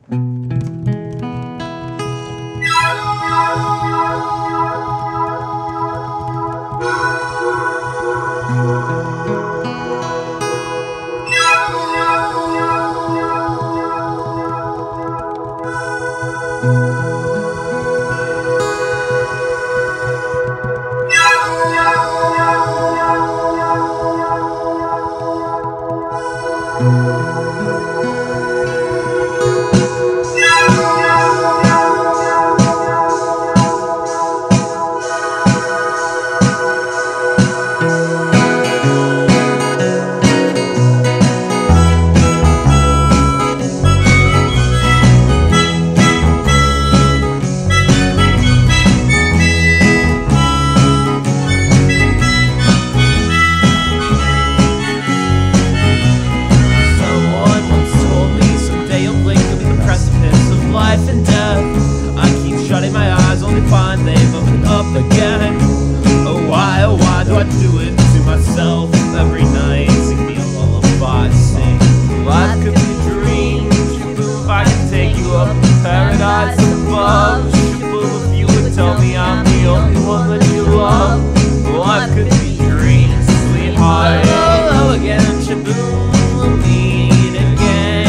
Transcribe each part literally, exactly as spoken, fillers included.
Again. Oh why, oh why do I do it to myself every night? Sing me a lullaby, sing life could be a dream. If I could take you up to paradise above, if you would tell me I'm the only one that you love. Life could be a dream, sweetheart. Hello again, shaboom, we'll meet again.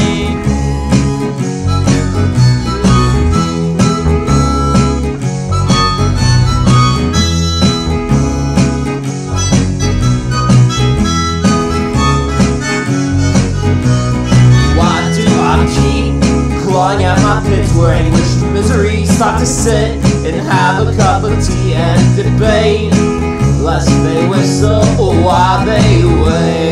Clawing at my pits where anguish and misery start to sit and have a cup of tea and debate, lest they whistle while they wait.